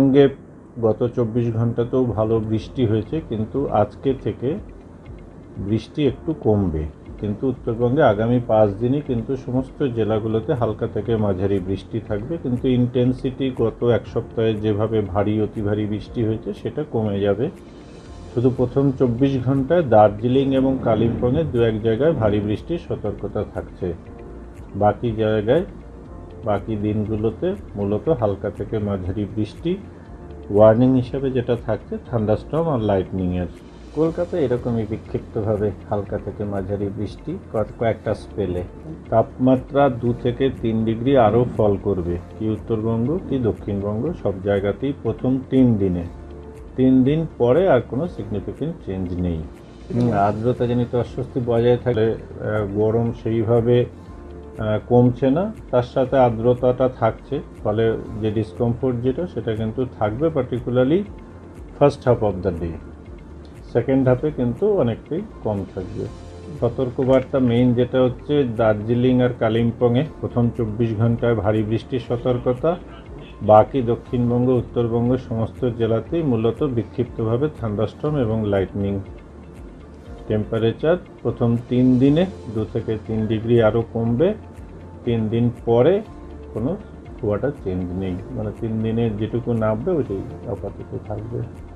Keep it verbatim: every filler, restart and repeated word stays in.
উত্তরবঙ্গে গত চব্বিশ ঘন্টাতেও ভালো বৃষ্টি হয়েছে, কিন্তু আজকে থেকে বৃষ্টি একটু কমবে। কিন্তু উত্তরবঙ্গে আগামী পাঁচ দিনই কিন্তু সমস্ত জেলাগুলোতে হালকা থেকে মাঝারি বৃষ্টি থাকবে, কিন্তু ইন্টেন্সিটি গত এক সপ্তাহে যেভাবে ভারী অতি ভারী বৃষ্টি হয়েছে সেটা কমে যাবে। শুধু প্রথম চব্বিশ ঘন্টায় দার্জিলিং এবং কালিম্পংয়ে দু এক জায়গায় ভারী বৃষ্টির সতর্কতা থাকছে। বাকি জায়গায় বাকি দিনগুলোতে মূলত হালকা থেকে মাঝারি বৃষ্টি, ওয়ার্নিং হিসাবে যেটা থাকছে থান্ডারস্টর্ম আর লাইটনিংয়ের। কলকাতায় এরকমই বিক্ষিপ্তভাবে হালকা থেকে মাঝারি বৃষ্টি কয়েকটা স্পেলে। তাপমাত্রা দু থেকে তিন ডিগ্রি আরও ফল করবে, কি উত্তরবঙ্গ কি দক্ষিণবঙ্গ সব জায়গাতেই প্রথম তিন দিনে। তিন দিন পরে আর কোনো সিগনিফিকেন্ট চেঞ্জ নেই। আর্দ্রতাজনিত অস্বস্তি বজায় থাকলে গরম সেইভাবে কমছে না, তার সাথে আর্দ্রতাটা থাকছে, ফলে যে ডিসকমফোর্ট যেটা সেটা কিন্তু থাকবে, particularly first half of the day. Second হাফে কিন্তু অনেকটাই কম থাকবে। সতর্কবার্তা মেইন যেটা হচ্ছে দার্জিলিং আর কালিম্পংয়ে প্রথম চব্বিশ ঘন্টায় ভারী বৃষ্টির সতর্কতা। বাকি দক্ষিণবঙ্গ উত্তরবঙ্গ সমস্ত জেলাতেই মূলত বিক্ষিপ্তভাবে থান্ডারস্টর্ম এবং লাইটনিং। টেম্পারেচার প্রথম তিন দিনে দু থেকে তিন ডিগ্রি আরও কমবে, তিন দিন পরে কোনো খুব একটা চেঞ্জ নেই, মানে তিন দিনে যেটুকু নামবে ওইটাই আপাতত থাকবে।